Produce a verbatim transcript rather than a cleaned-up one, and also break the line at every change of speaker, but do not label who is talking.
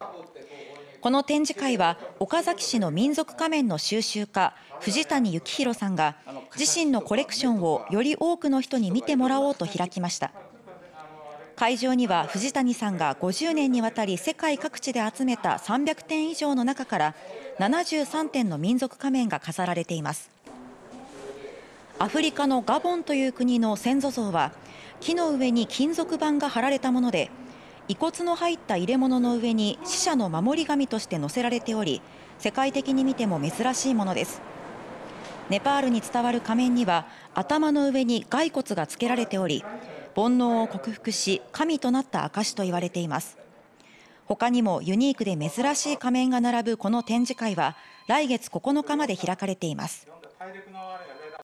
この展示会は岡崎市の民族仮面の収集家藤谷幸弘さんが自身のコレクションをより多くの人に見てもらおうと開きました。会場には藤谷さんがごじゅうねんにわたり世界各地で集めたさんびゃくてん以上の中からななじゅうさんてんの民族仮面が飾られています。アフリカのガボンという国の先祖像は木の上に金属板が貼られたもので、遺骨の入った入れ物の上に死者の守り神として載せられており、世界的に見ても珍しいものです。ネパールに伝わる仮面には頭の上に骸骨がつけられており、煩悩を克服し神となった証と言われています。他にもユニークで珍しい仮面が並ぶこの展示会は来月ここのかまで開かれています。